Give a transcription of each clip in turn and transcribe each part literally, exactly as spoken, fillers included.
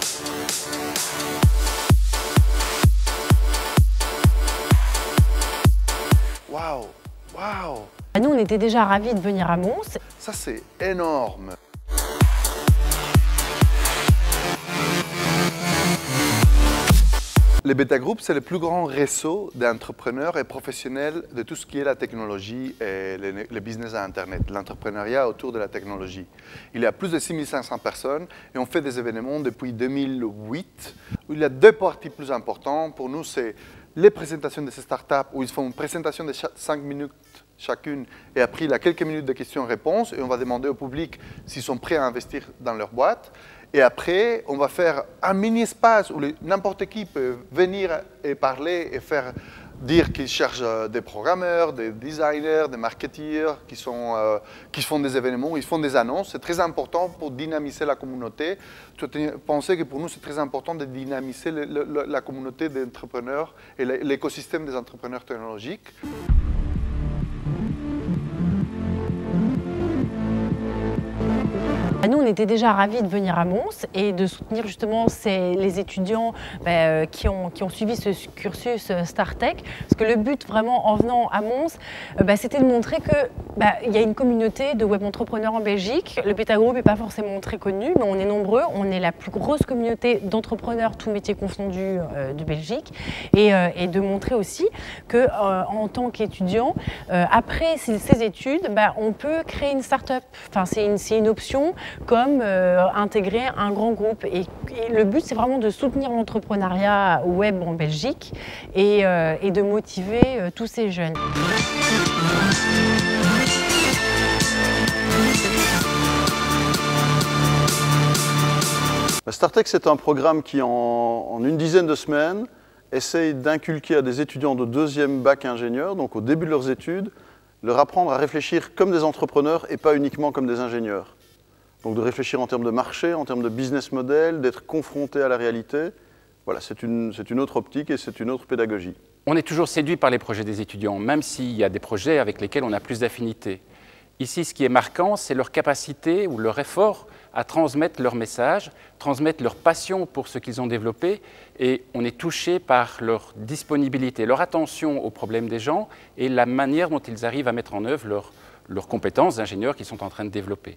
Waouh, waouh! Nous, on était déjà ravis de venir à Mons. Ça, c'est énorme. Le Beta Group, c'est le plus grand réseau d'entrepreneurs et professionnels de tout ce qui est la technologie et le, le business à Internet, l'entrepreneuriat autour de la technologie. Il y a plus de six mille cinq cents personnes et on fait des événements depuis deux mille huit. Où il y a deux parties plus importantes. Pour nous, c'est les présentations de ces startups où ils font une présentation de cinq minutes chacune et après il y a quelques minutes de questions-réponses et on va demander au public s'ils sont prêts à investir dans leur boîte. Et après, on va faire un mini-espace où n'importe qui peut venir et parler et faire dire qu'ils cherchent des programmeurs, des designers, des marketeurs qui, sont, euh, qui font des événements, ils font des annonces. C'est très important pour dynamiser la communauté. Tu pensais que pour nous, c'est très important de dynamiser le, le, la communauté d'entrepreneurs et l'écosystème des entrepreneurs technologiques. Nous, on était déjà ravis de venir à Mons et de soutenir justement ces, les étudiants bah, qui, ont, qui ont suivi ce cursus StarTech. Parce que le but vraiment en venant à Mons, bah, c'était de montrer qu'il bah, y a une communauté de web entrepreneurs en Belgique. Le Beta Group n'est pas forcément très connu, mais on est nombreux. On est la plus grosse communauté d'entrepreneurs, tous métiers confondus, euh, de Belgique. Et, euh, et de montrer aussi qu'en euh, tant qu'étudiant, euh, après ces, ces études, bah, on peut créer une start-up. Enfin, c'est une, c'est une option comme euh, intégrer un grand groupe. Et, et le but, c'est vraiment de soutenir l'entrepreneuriat web en Belgique et, euh, et de motiver euh, tous ces jeunes. StarTech, c'est un programme qui, en, en une dizaine de semaines, essaye d'inculquer à des étudiants de deuxième bac ingénieur, donc au début de leurs études, leur apprendre à réfléchir comme des entrepreneurs et pas uniquement comme des ingénieurs. Donc de réfléchir en termes de marché, en termes de business model, d'être confronté à la réalité. Voilà, c'est une, c'est une autre optique et c'est une autre pédagogie. On est toujours séduit par les projets des étudiants, même s'il y a des projets avec lesquels on a plus d'affinité. Ici, ce qui est marquant, c'est leur capacité ou leur effort à transmettre leur message, transmettre leur passion pour ce qu'ils ont développé, et on est touché par leur disponibilité, leur attention aux problèmes des gens et la manière dont ils arrivent à mettre en œuvre leurs leurs compétences d'ingénieurs qu'ils sont en train de développer.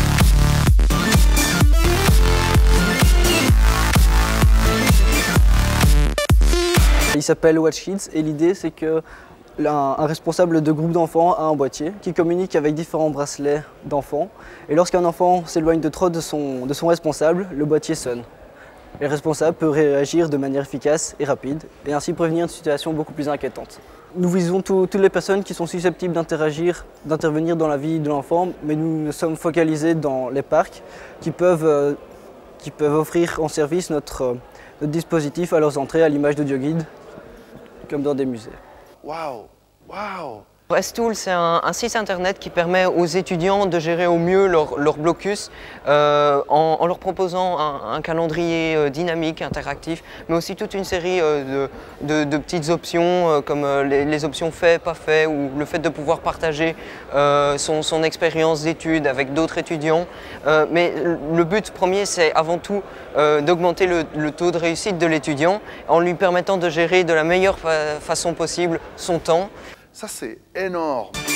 Il s'appelle Watch Kids et l'idée c'est que un, un responsable de groupe d'enfants a un boîtier qui communique avec différents bracelets d'enfants et lorsqu'un enfant s'éloigne de trop de son, de son responsable, le boîtier sonne. Et le responsable peut réagir de manière efficace et rapide et ainsi prévenir une situation beaucoup plus inquiétante. Nous visons tout, toutes les personnes qui sont susceptibles d'interagir, d'intervenir dans la vie de l'enfant, mais nous nous sommes focalisés dans les parcs qui peuvent, euh, qui peuvent offrir en service notre, euh, notre dispositif à leurs entrées à l'image d'AudioGuide, comme dans des musées. Waouh, waouh! Prestool, c'est un, un site internet qui permet aux étudiants de gérer au mieux leur, leur blocus euh, en, en leur proposant un, un calendrier euh, dynamique, interactif, mais aussi toute une série euh, de, de, de petites options euh, comme euh, les, les options fait, pas fait, ou le fait de pouvoir partager euh, son, son expérience d'études avec d'autres étudiants. Euh, mais le but premier, c'est avant tout euh, d'augmenter le, le taux de réussite de l'étudiant en lui permettant de gérer de la meilleure fa- façon possible son temps. Ça, c'est énorme.